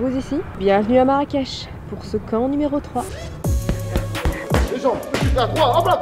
pause ici. Bienvenue à Marrakech pour ce camp numéro 3. Les gens, à 3, hop là.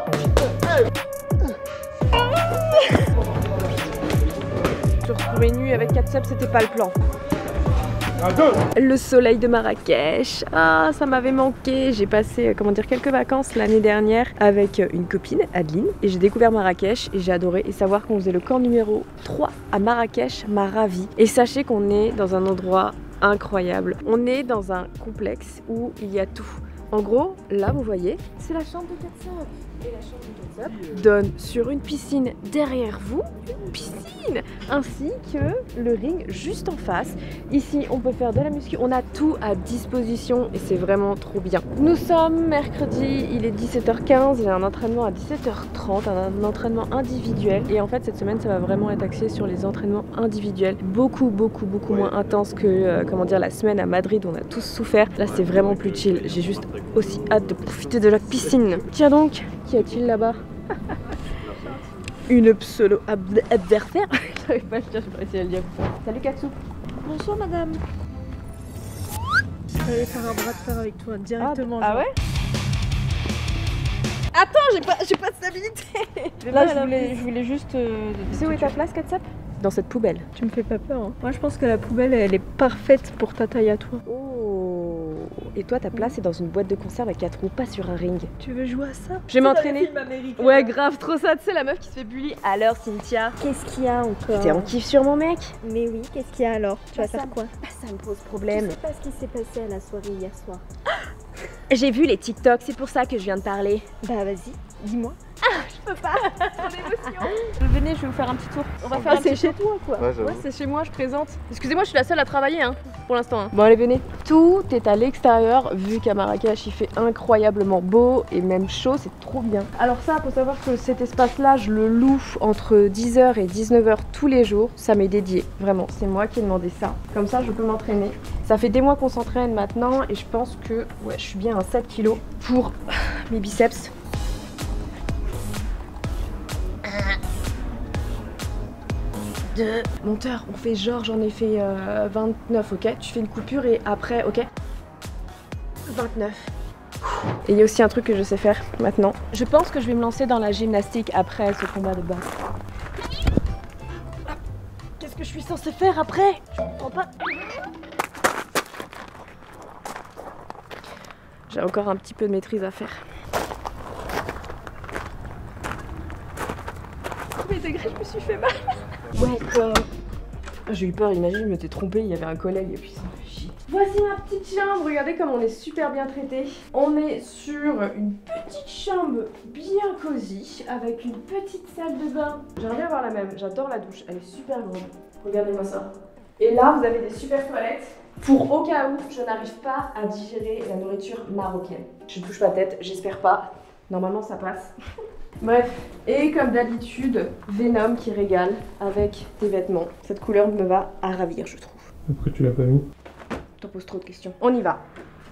Se retrouver nue avec 4 subs, c'était pas le plan. À 2. Le soleil de Marrakech, ah ça m'avait manqué. J'ai passé comment dire quelques vacances l'année dernière avec une copine, Adeline, et j'ai découvert Marrakech et j'ai adoré. Et savoir qu'on faisait le camp numéro 3 à Marrakech m'a ravie. Et sachez qu'on est dans un endroit incroyable. On est dans un complexe où il y a tout. En gros, là vous voyez, c'est la chambre de 4 subs. Et la chambre de 4 subs donne sur une piscine derrière vous, une piscine, ainsi que le ring juste en face. Ici, on peut faire de la muscu, on a tout à disposition et c'est vraiment trop bien. Nous sommes mercredi, il est 17h15, j'ai un entraînement à 17h30, un entraînement individuel. Et en fait, cette semaine, ça va vraiment être axé sur les entraînements individuels. Beaucoup moins intense que comment dire, la semaine à Madrid où on a tous souffert. Là, c'est vraiment plus chill. J'ai juste aussi hâte de profiter de la piscine. Tiens donc, qu'y a-t-il là-bas? Une pseudo adversaire. J'arrive pas à le dire, je vais essayer de le dire. Salut Katsu. Bonsoir madame. Je vais aller faire un bras de fer avec toi directement. Ah ouais? Attends, j'ai pas de stabilité. Là, je voulais juste. Tu sais où est ta place, Katsap? Dans cette poubelle. Tu me fais pas peur. Hein. Moi, je pense que la poubelle, elle est parfaite pour ta taille à toi. Oh. Et toi, ta place est dans une boîte de conserve avec 4 roues, pas sur un ring. Tu veux jouer à ça? Je vais m'entraîner. Ouais, grave, trop ça. Tu sais, la meuf qui se fait bully. Alors, Cynthia, qu'est-ce qu'il y a encore? t'es en kiff sur mon mec? Mais oui, qu'est-ce qu'il y a alors? Tu vas faire quoi? Ça me pose problème. Je sais pas ce qui s'est passé à la soirée hier soir. J'ai vu les TikTok, c'est pour ça que je viens de parler. Bah vas-y, dis-moi. Je peux pas, mon émotion. Venez, je vais vous faire un petit tour. On va faire un petit chez toi quoi. Ouais, c'est chez moi, je présente. Excusez-moi, je suis la seule à travailler hein, pour l'instant. Hein. Bon allez, venez. Tout est à l'extérieur, vu qu'à Marrakech il fait incroyablement beau et même chaud, c'est trop bien. Alors ça, faut savoir que cet espace-là, je le loue entre 10h et 19h tous les jours. Ça m'est dédié, vraiment. C'est moi qui ai demandé ça. Comme ça, je peux m'entraîner. Ça fait des mois qu'on s'entraîne maintenant et je pense que ouais, je suis bien à 7 kg pour mes biceps. Monteur, on fait genre j'en ai fait 29, ok? Tu fais une coupure et après, ok? 29. Et il y a aussi un truc que je sais faire maintenant. Je pense que je vais me lancer dans la gymnastique après ce combat de boxe. Qu'est-ce que je suis censée faire après? Je comprends pas. J'ai encore un petit peu de maîtrise à faire. Mes degrés, je me suis fait mal. Ouais, quoi. J'ai eu peur, imagine, je m'étais trompée, il y avait un collègue et puis ça me fait chier. Voici ma petite chambre, regardez comme on est super bien traité. On est sur une petite chambre bien cosy, avec une petite salle de bain. J'aimerais bien avoir la même, j'adore la douche, elle est super grande. Regardez-moi ça. Et là, vous avez des super toilettes. Pour au cas où je n'arrive pas à digérer la nourriture marocaine. Je ne touche pas tête, j'espère pas. Normalement ça passe. Bref, et comme d'habitude, Venom qui régale avec tes vêtements. Cette couleur me va à ravir, je trouve. Pourquoi tu l'as pas mis? T'en poses trop de questions. On y va.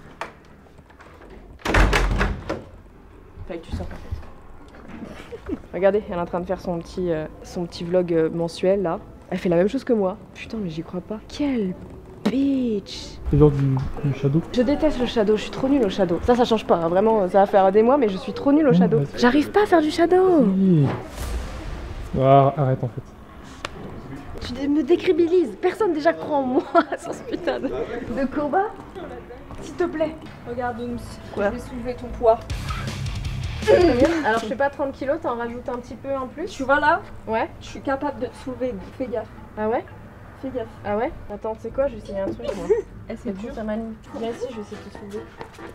Fallait que tu sortes en fait. Regardez, elle est en train de faire son petit vlog mensuel là. Elle fait la même chose que moi. Putain, mais j'y crois pas. Quelle bitch! C'est genre du shadow? Je déteste le shadow, je suis trop nulle au shadow. Ça change pas, hein. Vraiment, ça va faire des mois, mais je suis trop nulle au shadow. J'arrive pas à faire du shadow! Oui. Ah, arrête en fait. Tu me décrédibilises. Personne déjà croit en moi sur ce putain de combat. S'il te plaît. Regarde, Ooms. Quoi? Je vais soulever ton poids. Alors je fais pas 30 kilos, t'en rajoutes un petit peu en plus. Tu vois là? Ouais. Je suis capable de te soulever, fais gaffe. Ah ouais? Fais gaffe. Ah ouais? Attends, tu sais quoi? Je vais essayer un truc moi. C'est dur. Ça m'anime. Viens ici, je vais essayer de te soulever.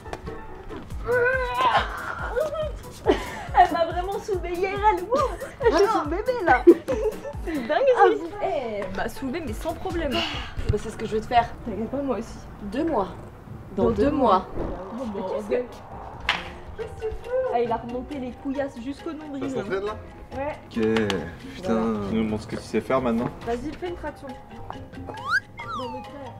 Elle m'a vraiment soulevé IRL, wow. Je suis son bébé là. C'est une dinguerie. Elle m'a soulevé mais sans problème. Bah, c'est ce que je veux te faire. T'inquiète pas, moi aussi. 2 mois. Dans 2 mois. Oh, bon, qu'est-ce que tu fais? Ah, il a remonté les couillasses jusqu'au nombril. Ça s'entraîne là? Ouais. Ok, putain. Tu nous montres ce que tu sais faire maintenant? Vas-y, fais une traction. Non, mais frère.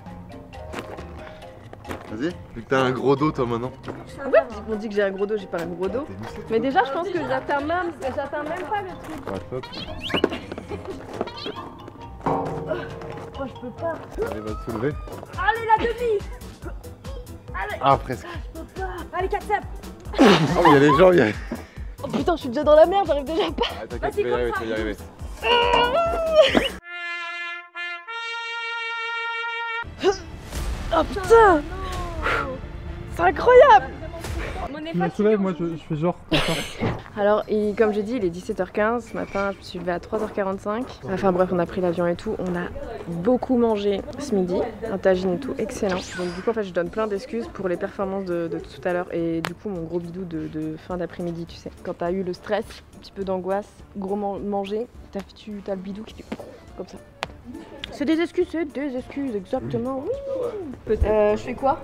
Vas-y, vu que t'as un gros dos toi maintenant. Ouais, on dit que j'ai un gros dos, j'ai pas un gros dos. Mais déjà, je pense que j'atteins même pas le truc. Ouais, top. Oh, je peux pas. Allez, va te soulever. Allez, la demi. Ah, presque. Allez, 4 steps. Oh, il y a des gens, il y a... Oh putain, je suis déjà dans la merde, j'arrive déjà pas. Ah, t'inquiète, tu vas y arriver, tu vas y arriver. Oh putain, c'est incroyable. Je me soulève, moi je fais genre comme ça. Alors, comme j'ai dit, il est 17h15 ce matin, je me suis levée à 3h45. Enfin bref, on a pris l'avion et tout. On a beaucoup mangé ce midi, un tagine et tout, excellent. Donc du coup, en fait, je donne plein d'excuses pour les performances de tout à l'heure. Et du coup, mon gros bidou de fin d'après-midi, tu sais. Quand t'as eu le stress, un petit peu d'angoisse, gros manger, t'as le bidou qui fait comme ça. C'est des excuses, exactement. Oui. Je fais quoi?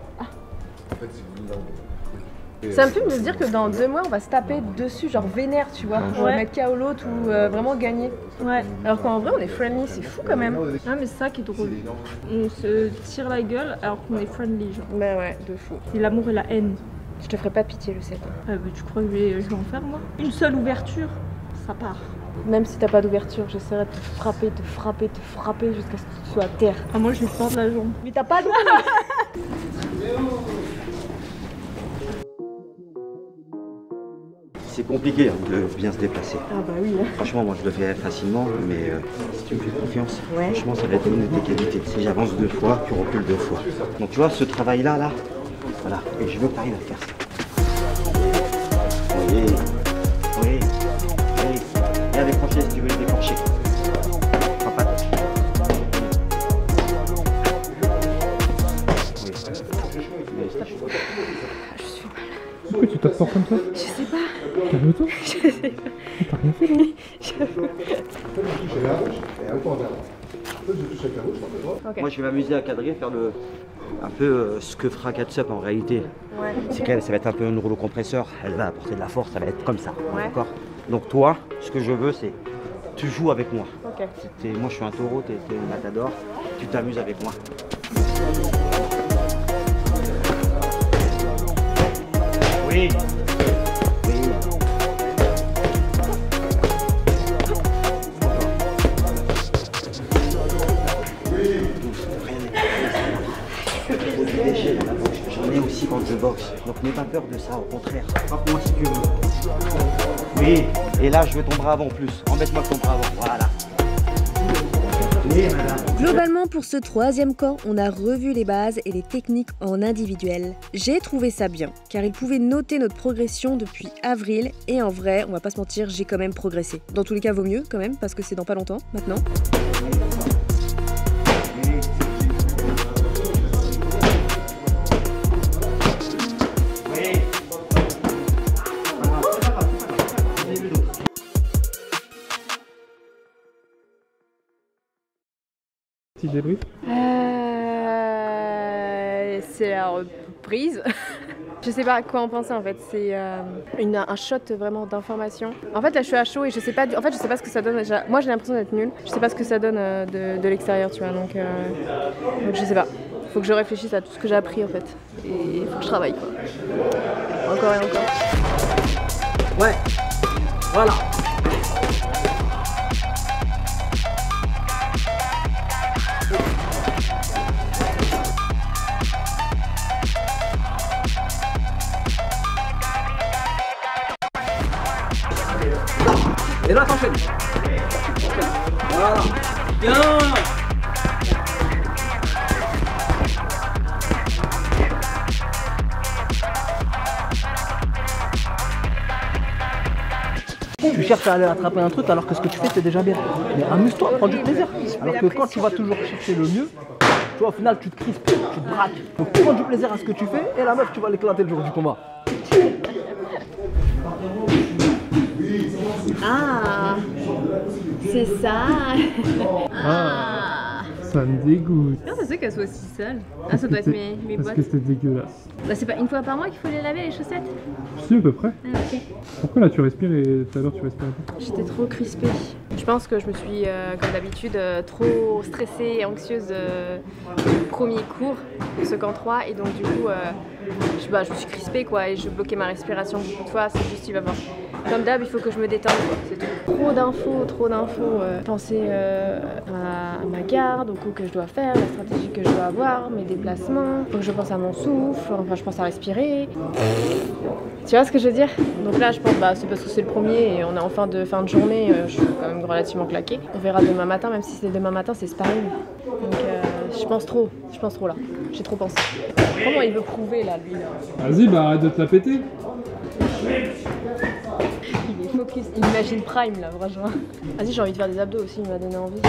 Ça me fume de se dire que dans 2 mois on va se taper dessus, genre vénère, tu vois, pour mettre KO l'autre ou vraiment gagner. Ouais. Alors qu'en vrai on est friendly, c'est fou quand même. Ah, mais c'est ça qui est drôle. On se tire la gueule alors qu'on est friendly, genre. Bah ouais, de fou. C'est l'amour et la haine. Je te ferai pas pitié, je sais. Ah, bah, tu crois que je vais en faire, moi? Une seule ouverture, ça part. Même si t'as pas d'ouverture, j'essaierai de te frapper jusqu'à ce que tu sois à terre. Ah, moi je vais te tordre la jambe. Mais t'as pas de... C'est compliqué de bien se déplacer. Ah bah oui. Franchement, moi je le fais facilement, mais si tu me fais confiance, Ouais. franchement, ça va être une de tes qualités. Si j'avance 2 fois, tu recules 2 fois. Donc tu vois, ce travail-là, là, voilà, et je veux que tu arrives à faire ça. Oui, oui, oui. Viens décrocher si tu veux les décrocher. Prends pas de... Oui. Mais c'est chaud. Pourquoi tu t'assois comme ça? Je sais pas. Calme-toi. Je sais pas. T'as rien fait là? Ok. Moi je vais m'amuser à cadrer, faire un peu ce que fera Catsup en réalité. Ouais. C'est qu'elle, ça va être un peu un rouleau compresseur, elle va apporter de la force, ça va être comme ça, Ouais. d'accord? Donc toi, ce que je veux c'est, tu joues avec moi. Ok. Moi je suis un taureau, t'es une matador, tu t'amuses avec moi. Oui. Oui. Faut du déchet dans la boxe. J'en ai aussi quand je boxe. Donc n'aie pas peur de ça, au contraire. Frappe-moi si tu veux. Oui. Et là, je veux ton bras avant plus. Embête-moi ton bras avant. Voilà. Oui, madame. Globalement, pour ce 3e camp, on a revu les bases et les techniques en individuel. J'ai trouvé ça bien, car il pouvait noter notre progression depuis avril, et en vrai, on va pas se mentir, j'ai quand même progressé. Dans tous les cas, vaut mieux quand même, parce que c'est dans pas longtemps, maintenant. Petit débrief. C'est la reprise. Je sais pas quoi en penser en fait, c'est un shot vraiment d'information. En fait là je suis à chaud et je sais pas je sais pas ce que ça donne. Moi j'ai l'impression d'être nulle, je sais pas ce que ça donne de l'extérieur, tu vois, donc je sais pas. Faut que je réfléchisse à tout ce que j'ai appris en fait et il faut que je travaille quoi. Encore et encore. Ouais. Voilà. Et là, t'enchaînes. Voilà. Bien. Tu cherches à aller attraper un truc alors que ce que tu fais c'est déjà bien. Mais amuse-toi, prends du plaisir. Alors que quand tu vas toujours chercher le mieux, tu vois, au final tu te crispes, tu te braques. Donc prends du plaisir à ce que tu fais et la meuf tu vas l'éclater le jour du combat. Ah, c'est ça. Ah, ça me dégoûte. Comment ça se fait qu'elle soit aussi sale? Ah, ça doit être mes Parce bottes. que c'était dégueulasse. Bah, c'est pas une fois par mois qu'il faut les laver les chaussettes? Si, à peu près. Ah, ok. Pourquoi là tu respires et tout à l'heure tu respirais pas? J'étais trop crispée. Je pense que je me suis, comme d'habitude, trop stressée et anxieuse du premier cours de ce camp 3 et donc du coup je me suis crispée quoi et je bloquais ma respiration beaucoup de fois, c'est juste il va voir. Comme d'hab, il faut que je me détende, c'est tout. Trop d'infos. Penser à ma garde, au coup que je dois faire, la stratégie que je dois avoir, mes déplacements. Faut que je pense à mon souffle, enfin je pense à respirer. Tu vois ce que je veux dire? Donc là, je pense, c'est parce que c'est le premier et on est en fin de journée, je suis quand même relativement claquée. On verra demain matin, même si c'est demain matin, c'est sparring. Donc je pense trop là. J'ai trop pensé. Comment il veut prouver là, lui là? Vas-y, bah arrête de te la péter. Il est focus, il imagine Prime là, franchement. Vas-y, j'ai envie de faire des abdos aussi, il m'a donné envie.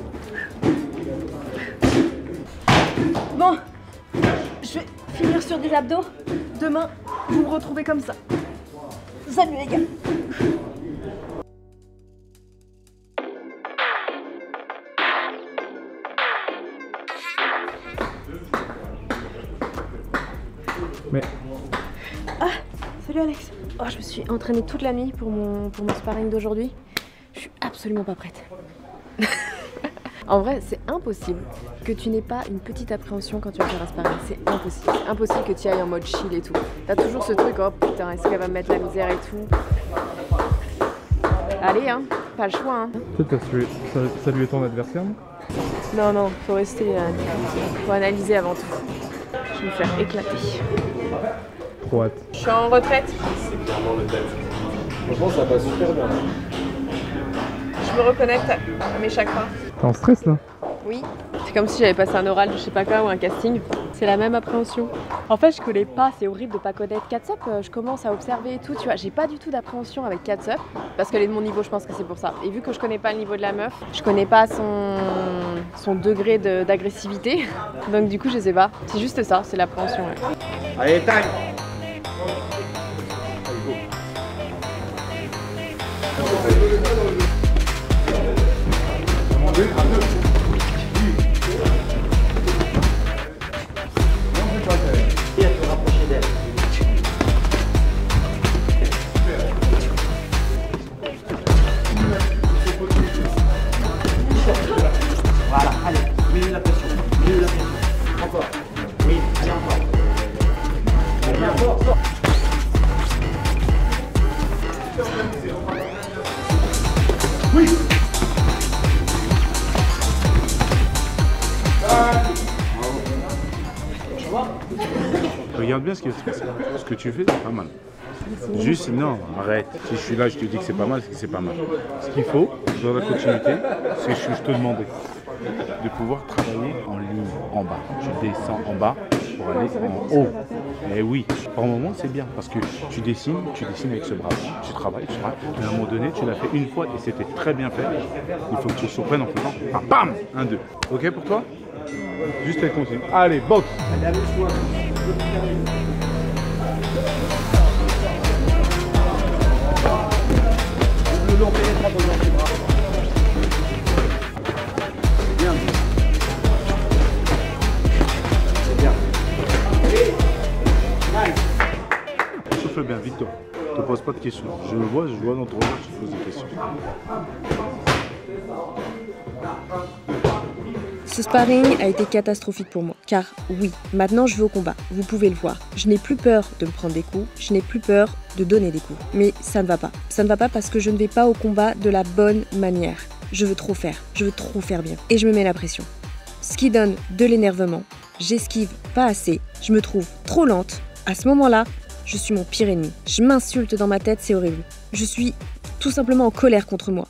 Bon, je vais finir sur des abdos. Demain, vous me retrouvez comme ça. Salut les gars. Mais... Ah, salut Alex. Oh, je me suis entraînée toute la nuit pour mon sparring d'aujourd'hui. Je suis absolument pas prête. En vrai, c'est impossible que tu n'aies pas une petite appréhension quand tu vas faire un sparring. C'est impossible. C'est impossible que tu ailles en mode chill et tout. T'as toujours ce truc, oh putain, est-ce qu'elle va me mettre la misère et tout? Allez, hein, pas le choix, hein. Peut-être t'as salué ton adversaire, non? Non, faut rester... faut analyser avant tout. Je vais me faire éclater. Trop hâte. Je suis en retraite. Franchement, ça passe super bien. Je me reconnecte à mes chakras. T'es en stress là? Oui. C'est comme si j'avais passé un oral, je sais pas quoi, ou un casting. C'est la même appréhension. En fait, je connais pas, c'est horrible de pas connaître Catsup. Je commence à observer et tout, tu vois. J'ai pas du tout d'appréhension avec Catsup, parce qu'elle est de mon niveau, je pense que c'est pour ça. Et vu que je connais pas le niveau de la meuf, je connais pas son degré d'agressivité. Donc du coup, je sais pas. C'est juste ça, c'est l'appréhension. Ouais. Allez, time. Et à te rapprocher d'elle. Voilà, allez, mets la pression, encore. Oui, allez encore. Allez, encore. Oui. Regarde bien ce que tu fais, c'est pas mal. Juste, non, arrête. Si je suis là, je te dis que c'est pas mal, c'est que c'est pas mal. Ce qu'il faut, dans la continuité, c'est ce que je te demandais. De pouvoir travailler en ligne, en bas. Tu descends en bas pour aller en haut. Et oui, par moment, c'est bien parce que tu dessines avec ce bras. Tu travailles, mais à un moment donné, tu l'as fait une fois et c'était très bien fait. Il faut que tu te surprennes en faisant bam, 1, 2. Ok pour toi? Juste elle continue. Allez, boxe. Le long pénétrant dans les bras. Bien. C'est bien. Souffle bien, Victor. Ne te pose pas de questions. Je le vois, dans ton regard, tu te poses des questions. Ce sparring a été catastrophique pour moi, car oui, maintenant je vais au combat, vous pouvez le voir. Je n'ai plus peur de me prendre des coups, je n'ai plus peur de donner des coups. Mais ça ne va pas. Ça ne va pas parce que je ne vais pas au combat de la bonne manière. Je veux trop faire bien. Et je me mets la pression. Ce qui donne de l'énervement. J'esquive pas assez, je me trouve trop lente. À ce moment-là, je suis mon pire ennemi. Je m'insulte dans ma tête, c'est horrible. Je suis tout simplement en colère contre moi.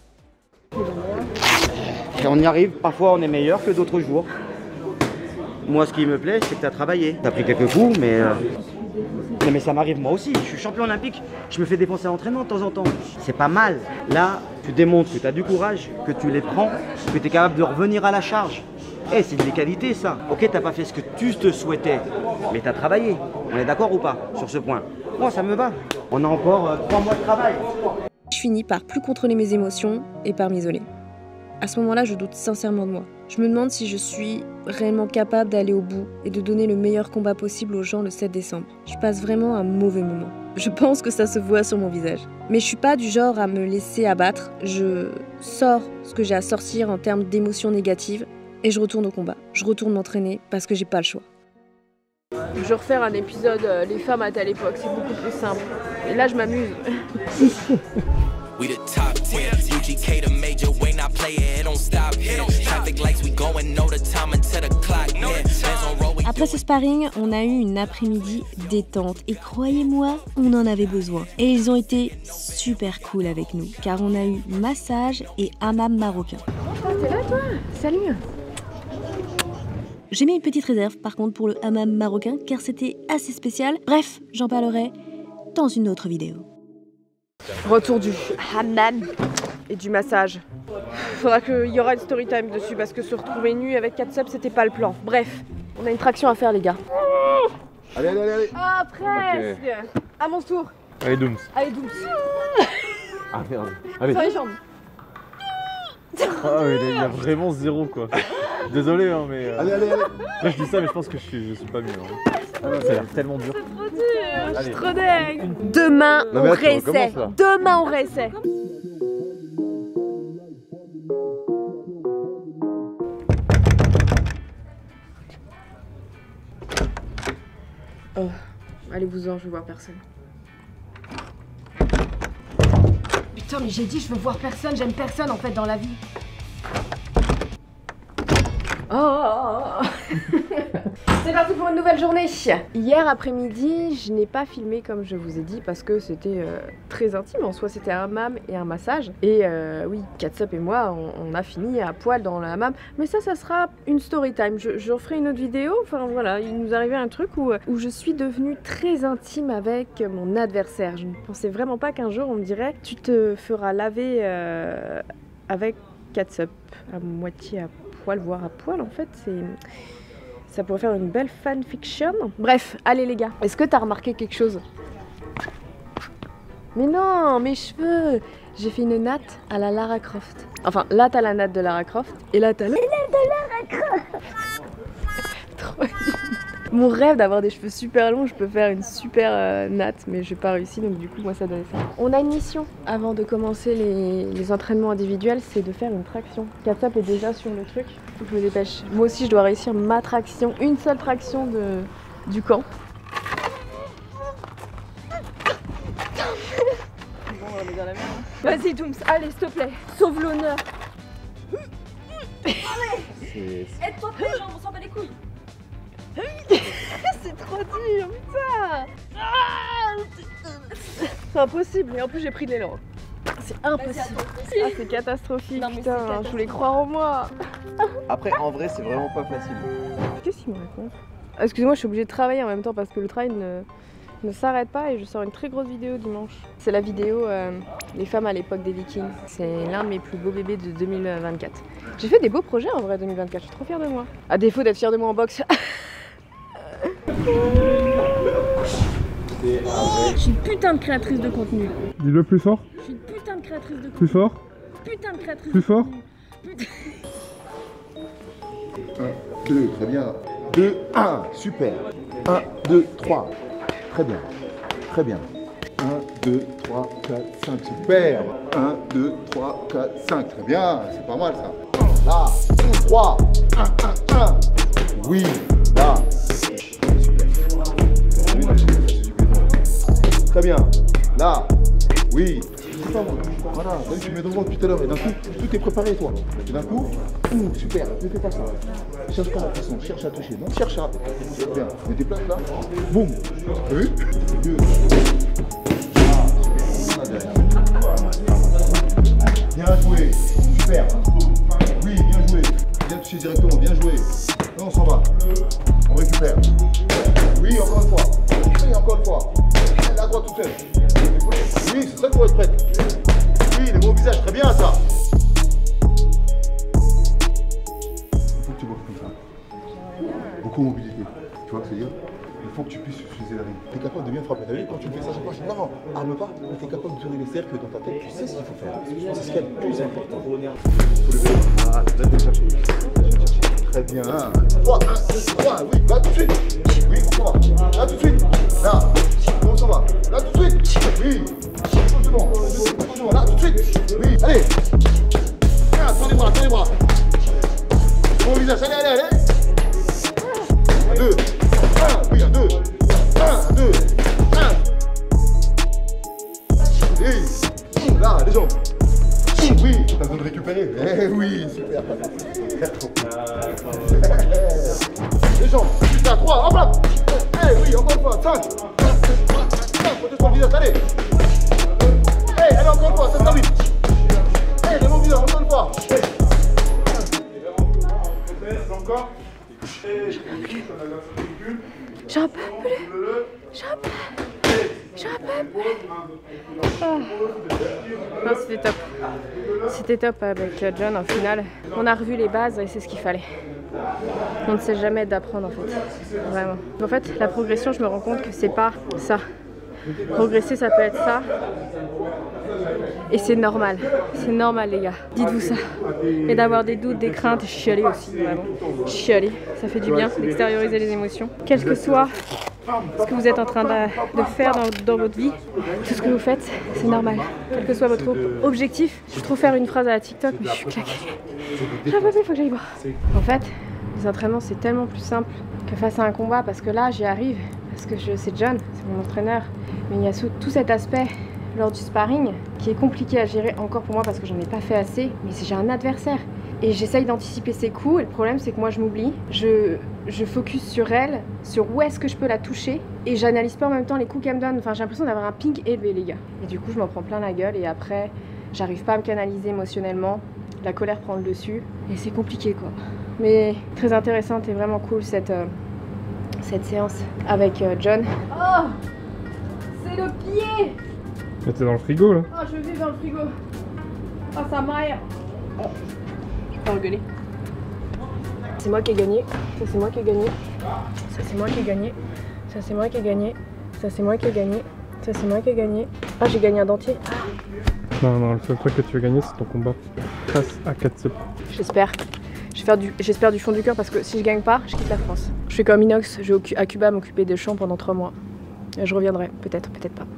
Et on y arrive, parfois on est meilleur que d'autres jours. Moi, ce qui me plaît, c'est que tu as travaillé. Tu as pris quelques coups, mais ça m'arrive moi aussi. Je suis champion olympique, je me fais défoncer à l'entraînement de temps en temps. C'est pas mal. Là, tu démontres que tu as du courage, que tu les prends, que tu es capable de revenir à la charge. Eh, c'est des qualités ça. Ok, t'as pas fait ce que tu te souhaitais, mais tu as travaillé. On est d'accord ou pas sur ce point? Moi, ça me va. On a encore 3 mois de travail. Je finis par plus contrôler mes émotions et par m'isoler. À ce moment-là, je doute sincèrement de moi. Je me demande si je suis réellement capable d'aller au bout et de donner le meilleur combat possible aux gens le 7 décembre. Je passe vraiment un mauvais moment. Je pense que ça se voit sur mon visage. Mais je suis pas du genre à me laisser abattre. Je sors ce que j'ai à sortir en termes d'émotions négatives et je retourne au combat. Je retourne m'entraîner parce que j'ai pas le choix. Je vais refaire un épisode les femmes à telle époque, c'est beaucoup plus simple. Et là je m'amuse. We the top 10, UGK the major, way not play it don't stop here. Traffic lights, we going, know the time until the clock near. Après ce sparring, on a eu une après-midi détente et croyez-moi, on en avait besoin. Et ils ont été super cool avec nous, car on a eu massage et hammam marocain. Oh, t'es là toi? Salut! J'ai mis une petite réserve par contre pour le hammam marocain, car c'était assez spécial. Bref, j'en parlerai dans une autre vidéo. Retour du hammam et du massage. Faudra qu'il y aura une story time dessus parce que se retrouver nu avec 4 subs c'était pas le plan. Bref, on a une traction à faire les gars. Allez, allez, allez, allez. Ah presque. Okay. À mon tour. Allez Dooms. Allez Dooms. Ah merde. Allez. Sur les jambes. Ah oui, il y a vraiment zéro quoi. Désolé hein mais... Allez, allez, allez. Là je dis ça mais je pense que je suis pas mieux. Hein. Ah non, ça a l'air tellement dur. C'est trop dur. Je suis trop dingue. Demain on réessaie. Demain on réessaie. Oh, allez-vous-en, je veux voir personne. Putain, mais j'ai dit je veux voir personne, j'aime personne en fait dans la vie. Oh. C'est parti pour une nouvelle journée. Hier après-midi, je n'ai pas filmé comme je vous ai dit parce que c'était très intime. En soi, c'était un hammam et un massage. Et oui, Katsup et moi, on a fini à poil dans le hammam. Mais ça sera une story time. Je referai une autre vidéo. Enfin voilà, il nous arrivait un truc où je suis devenue très intime avec mon adversaire. Je ne pensais vraiment pas qu'un jour on me dirait tu te feras laver avec Katsup à moitié à poil, voire à poil en fait. Ça pourrait faire une belle fanfiction. Bref, allez les gars, est-ce que t'as remarqué quelque chose? Mais non, mes cheveux. J'ai fait une natte à la Lara Croft. Enfin, là t'as la natte de Lara Croft et là t'as la natte de Lara Croft. Trop Mon rêve d'avoir des cheveux super longs, je peux faire une super natte, mais j'ai pas réussi, donc du coup moi ça donnait ça. On a une mission avant de commencer les entraînements individuels, c'est de faire une traction. Katsup est déjà sur le truc, faut que je me dépêche. Moi aussi je dois réussir ma traction, une seule traction du camp. Vas-y Dooms, allez s'il te plaît, sauve l'honneur. Aide-toi pour les jambes, on s'en bat les couilles. C'est trop dur, putain. C'est impossible, et en plus j'ai pris de l'élan. C'est impossible. Ah, c'est catastrophique, non, putain, je voulais croire en moi. Après, en vrai, c'est vraiment pas facile. Qu'est-ce qu'il me raconte? Excusez-moi, je suis obligée de travailler en même temps parce que le travail ne s'arrête pas et je sors une très grosse vidéo dimanche. C'est la vidéo Les femmes à l'époque des Vikings. C'est l'un de mes plus beaux bébés de 2024. J'ai fait des beaux projets en vrai 2024, je suis trop fière de moi. À défaut d'être fière de moi en boxe. Je suis une putain de créatrice de contenu. Dis-le plus fort. Je suis une putain de créatrice de contenu. Plus fort. Putain de créatrice plus de fort. Putain. 1, 2, très bien. 2, 1, super. 1, 2, 3. Très bien. Très bien. 1, 2, 3, 4, 5, super. 1, 2, 3, 4, 5, très bien. C'est pas mal ça. Là, 3, 1, 1, 1. Oui, là. Très bien. Là. Oui. Voilà, tu mets devant depuis tout à l'heure et d'un coup, tout est préparé toi. Et d'un coup, super, ne fais pas ça. Cherche pas la façon, cherche à toucher. Non, cherche à. Bien, mets tes places là. Boum. T'as vu? 2. Bien joué. Super. Oui, bien joué. Bien touché directement, bien joué. Là, on s'en va. On récupère. Oui, encore une fois. Oui, encore une fois. La droite toute seule. Oui, c'est ça qu'il faut être prête. Oui, les beaux visages, très bien ça. Il faut que tu vois comme ça. Beaucoup de mobilité. Tu vois ce que je veux dire? Il faut que tu puisses utiliser la rime. Tu es capable de bien frapper. T'as vu, quand tu fais ça, chaque fois, je dis non, arme pas, mais tu es capable de tourner les cercles dans ta tête. Tu sais ce qu'il faut faire. C'est ce qu'il y a de plus important. Il faut lever. Ah, là, tu vas chercher. Très bien. 3, 1, 2, 3, oui, là tout de suite. Oui, on s'en va. Là tout de suite. Là, on s'en va. Là tout de suite. Oui. Doucement. Là tout de suite. Oui, allez. Tiens, tends les bras, tends les bras. Bon visage, allez, allez, allez. 1, 2. 1, oui, 1, 2. fois. 5. Protège-toi le visage, allez. Hey, allez, encore une fois, ça se termine. Hey, lève mon visage, encore une fois. Encore. J'en peux plus. J'en peux plus. Non, c'était top. C'était top avec John en finale. On a revu les bases et c'est ce qu'il fallait. On ne sait jamais d'apprendre en fait. Vraiment. En fait, la progression, je me rends compte que c'est pas ça. Progresser, ça peut être ça. Et c'est normal. C'est normal, les gars. Dites-vous ça. Et d'avoir des doutes, des craintes, et chialer aussi, vraiment. Chialer. Ça fait du bien d'extérioriser les émotions. Quel que soit ce que vous êtes en train de faire dans votre vie, tout ce que vous faites, c'est normal. Quel que soit votre objectif. Je vais trop faire une phrase à la TikTok, mais je suis claquée. J'ai pas vu, il faut que j'aille voir. En fait, les entraînements, c'est tellement plus simple que face à un combat, parce que là, j'y arrive. Parce que c'est John, c'est mon entraîneur. Mais il y a tout cet aspect lors du sparring qui est compliqué à gérer encore pour moi parce que j'en ai pas fait assez. Mais j'ai un adversaire et j'essaye d'anticiper ses coups. Et le problème, c'est que moi, je m'oublie. Je focus sur elle, sur où est-ce que je peux la toucher. Et j'analyse pas en même temps les coups qu'elle me donne. Enfin, j'ai l'impression d'avoir un ping élevé, les gars. Et du coup, je m'en prends plein la gueule. Et après, j'arrive pas à me canaliser émotionnellement. La colère prend le dessus. Et c'est compliqué, quoi. Mais très intéressante et vraiment cool cette séance avec John. Oh, c'est le pied. Mais t'es dans le frigo là. Oh, je vais dans le frigo. Oh, ça m'aille. Oh, je peux engueuler. C'est moi qui ai gagné. Ça, c'est moi qui ai gagné. Ça, c'est moi qui ai gagné. Ça, c'est moi qui ai gagné. Ça, c'est moi qui ai gagné. Ça, c'est moi qui ai gagné. Ah, j'ai gagné un dentier. Non, le seul truc que tu as gagné, c'est ton combat face à Katsep. J'espère. J'espère du fond du cœur parce que si je gagne pas, je quitte la France. Je fais comme Inox, je vais à Cuba m'occuper des champs pendant 3 mois. Et je reviendrai, peut-être, peut-être pas.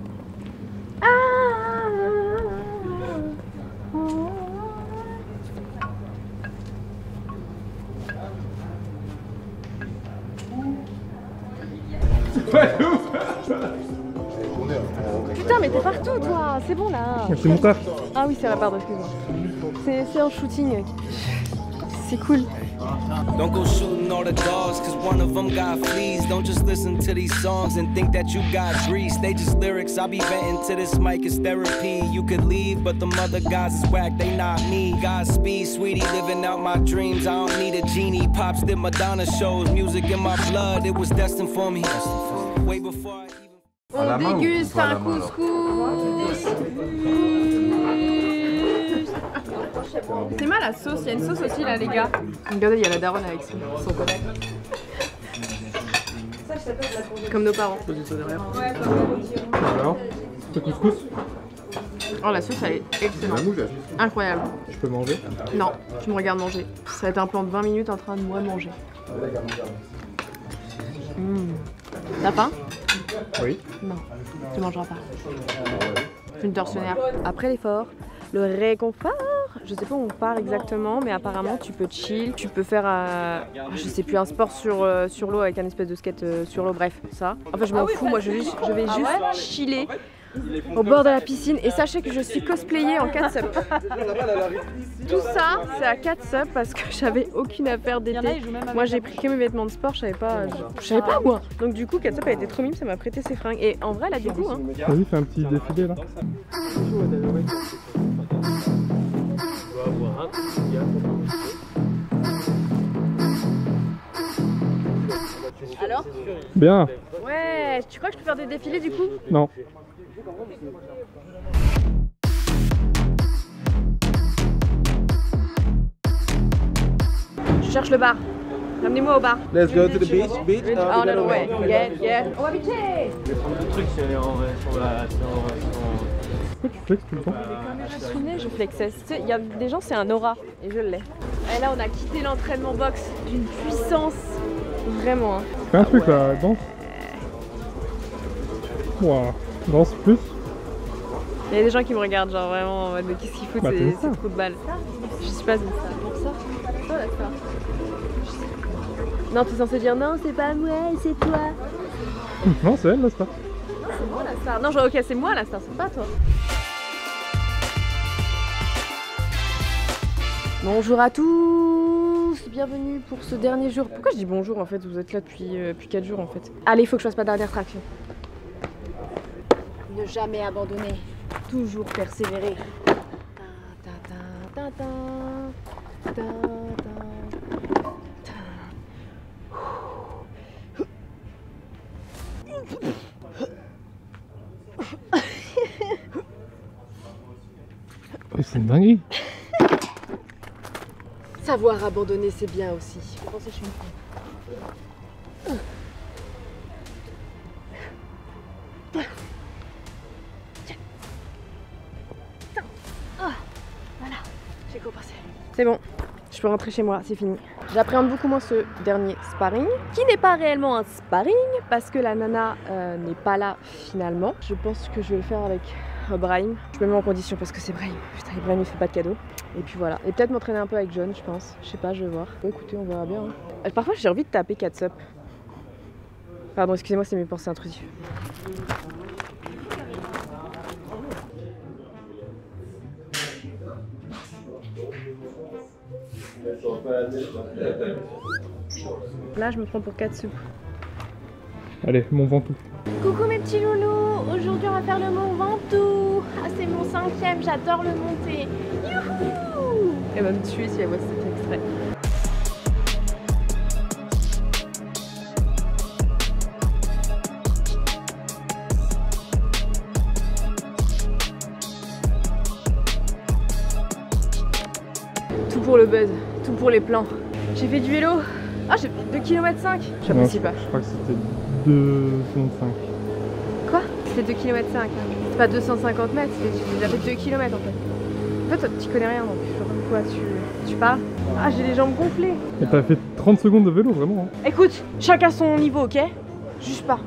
Putain, mais t'es partout, toi. C'est bon là. C'est mon taf. Ah oui, c'est vrai, pardon, excuse-moi. C'est un shooting. C'est cool. Don't go shooting all the dogs, cause one of them got fleas. Don't just listen to these songs and think that you got grease. They just lyrics, I be venting to this mic, it's therapy. You could leave, but them other guys is whack, they not me. Godspeed, sweetie, living out my dreams. I don't need a genie. Pops did Madonna shows, music in my blood, it was destined for me. Way before I even... On déguste un couscous. C'est mal la sauce, il y a une sauce aussi là les gars. Regardez, il y a la daronne avec son collègue. Comme nos parents. Alors, le couscous. Oh, la sauce elle est excellente. Incroyable. Je peux manger? Non, tu me regardes manger. Ça va être un plan de 20 minutes en train de moi manger. T'as faim? Oui. Non, tu mangeras pas. Je suis une tortionnaire. Après l'effort, le réconfort, je sais pas où on part exactement, mais apparemment tu peux chill, tu peux faire je sais plus, un sport sur l'eau avec un espèce de skate sur l'eau, bref, ça. En fait je m'en fous, moi je vais juste chiller au bord de la piscine et sachez que je suis cosplayée en catsup. Tout ça c'est à catsup parce que j'avais aucune affaire d'été. Moi j'ai pris que mes vêtements de sport, je savais pas moi. Donc du coup catsup a été trop mime, ça m'a prêté ses fringues et en vrai elle a du goût hein. Vas-y, fais un petit défilé là. Alors? Bien. Ouais, tu crois que je peux faire des défilés du coup? Non. Je cherche le bar. Ramenez-moi au bar. Let's go to the beach. Oh no, ouais. Yeah. On va bitcher. Le truc c'est en vrai sur la... Pourquoi tu flexes tout le temps? Je suis née, je flexe. Il y a des gens, c'est un aura. Et je l'ai. Et là, on a quitté l'entraînement boxe d'une puissance. Vraiment. Hein. Fais un truc là, danse. Waouh, danse plus. Il y a des gens qui me regardent, genre vraiment en mode qu'est-ce qu'il fout, c'est trop de balles. Je sais pas, c'est ça. Oh, d'accord. Non, tu es censé dire non, c'est pas moi, c'est toi. Non, c'est elle la star. C'est moi la star. Non, genre, ok, c'est moi la star, c'est pas toi. Bonjour à tous. tous, bienvenue pour ce dernier jour. Pourquoi je dis bonjour en fait? Vous êtes là depuis 4 jours en fait. Allez, il faut que je fasse ma dernière traction. Ne jamais abandonner, toujours persévérer. C'est une dinguerie. Savoir abandonner, c'est bien aussi. Pensez, je suis une femme. Voilà, j'ai compensé. C'est bon, je peux rentrer chez moi, c'est fini. J'appréhende beaucoup moins ce dernier sparring, qui n'est pas réellement un sparring, parce que la nana n'est pas là finalement. Je pense que je vais le faire avec Brahim. Je me mets en condition parce que c'est Brahim. Putain, Brahim il fait pas de cadeau. Et puis voilà. Et peut-être m'entraîner un peu avec John, je pense. Je sais pas, je vais voir. Bon, écoutez, on verra bien. Hein. Parfois j'ai envie de taper Catsup. Pardon, excusez-moi, c'est mes pensées intrusives. Là, je me prends pour Catsup. Allez, mon Ventoux. Coucou mes petits loulous. Aujourd'hui, on va faire le mont Ventoux. Ah, c'est mon 5e, j'adore le monter. Youhou! Elle va me tuer si elle voit cet extrait. Tout pour le buzz, tout pour les plans. J'ai fait du vélo. Ah, j'ai fait 2,5 km. J'apprécie pas. Je crois que c'était 2,5. Quoi? C'était 2,5 km. Hein. C'est pas 250 mètres, j'ai déjà fait 2 km en fait. En fait, toi, tu connais rien donc je sais pas de quoi tu parles. Ah, j'ai les jambes gonflées. Et t'as fait 30 secondes de vélo, vraiment. Hein. Écoute, chacun son niveau, ok? Juge pas.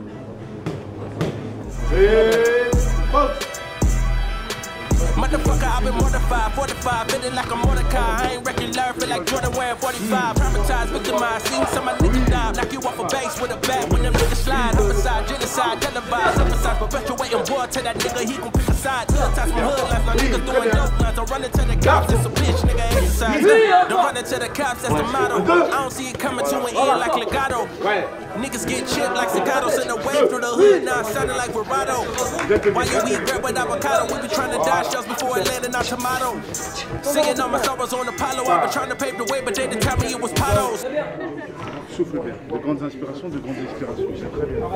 Motherfucker, I've been mortified, 45, feeling like a Mordecai. I ain't regular, feel like Jordan wearing 45. Traumatized, victimized, seen some of my niggas die. Knock you off a base with a bat when them niggas slide. Homicide, genocide, televised, homicide, perpetuating war to that nigga, he gon' pick a side. Hood ties my hood life, my nigga doing dope lines. I'm running to the cops, it's a bitch, nigga exercise. Don't run into the cops, that's the motto. I don't see it coming to an end like legato. Niggas get chipped like cicados in the wave through the hood, now it sounding like Verado. Why you eat bread with avocado? We be trying to dodge shells before it landed our tomato. Singing all my sorrows on Apollo, I been trying to pave the way, but they didn't tell me it was potholes. Souffle bien, de grandes inspirations, de grandes expirations, c'est très bien.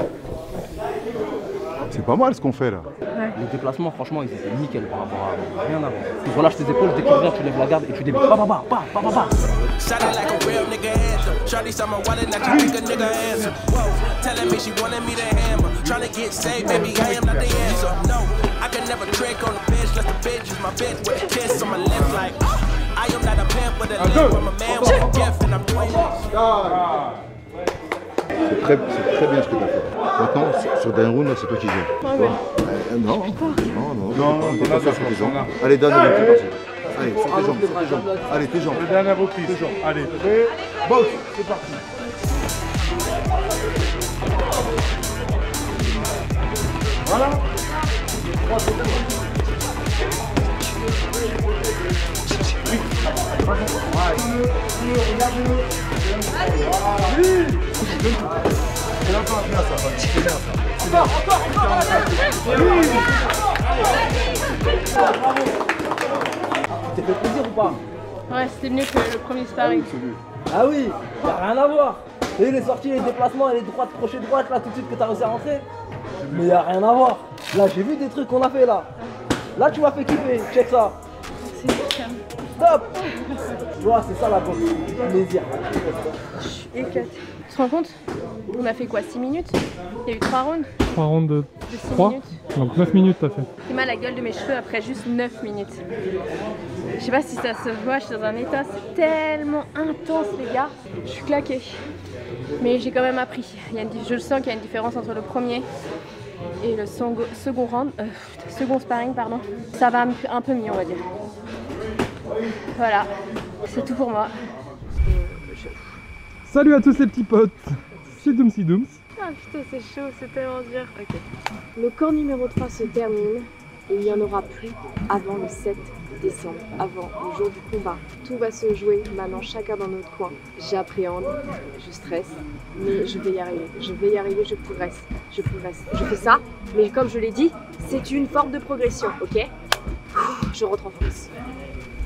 C'est pas mal ce qu'on fait là. Ouais. Les déplacements, franchement, ils étaient nickel par rapport à rien à voir. Tu relâches tes épaules, dès que tu reviens, tu lèves la garde et tu débutes. Sounded like a real nigga anthem. Shawty saw my wallet, now you think a nigga answer. Whoa, telling me she wanted me to hammer. Trying to get saved, baby, I am not the answer. No, I can never trick on the bench, let the bitch is my bitch with a kiss on my lips like. I am not a pimp with a lip, I'm a man with a gift and I'm doing this. C'est très bien ce que tu as fait. Maintenant, sur d'un round, c'est toi qui gères. Ah ouais. Non, t'es pas faire sur tes jambes. Allez, donne le plus facile. Allez, sur tes jambes, Allez, tes jambes. Dernière reprise. Allez, prêt, boxe, c'est parti. Voilà. 3 secondes. Oui. Regarde-le. C'est bien ça. C'est bien ça. Encore. T'es fait plaisir ou pas? Ouais, c'était mieux que le premier sparring. Ah oui, y'a rien à voir. Et les sorties, les déplacements et les droites, crochet droite là tout de suite que t'as réussi à rentrer. Mais y'a rien à voir. Là j'ai vu des trucs qu'on a fait là. Là tu m'as fait kiffer, check ça. Stop. Tu vois, c'est ça la boxe, plaisir. Je suis éclatée. Tu te rends compte? On a fait quoi, 6 minutes? Il y a eu 3 rounds? 3 rounds de 3 minutes. Donc 9 minutes t'as fait. J'ai mal à la gueule de mes cheveux après juste 9 minutes. Je sais pas si ça se voit, je suis dans un état, c'est tellement intense les gars. Je suis claquée. Mais j'ai quand même appris. Je sens qu'il y a une différence entre le premier et le second sparring, pardon. Ça va un peu mieux on va dire. Voilà, c'est tout pour moi. Salut à tous les petits potes, c'est Doomsy Dooms. Ah putain c'est chaud, c'est tellement dur. Ok. Le corps numéro 3 se termine. Et il n'y en aura plus avant le 7 décembre, avant le jour du combat. Tout va se jouer maintenant, chacun dans notre coin. J'appréhende, je stresse, mais je vais y arriver. Je vais y arriver, je progresse. Je progresse. Je fais ça, mais comme je l'ai dit, c'est une forme de progression, ok? Je rentre en France.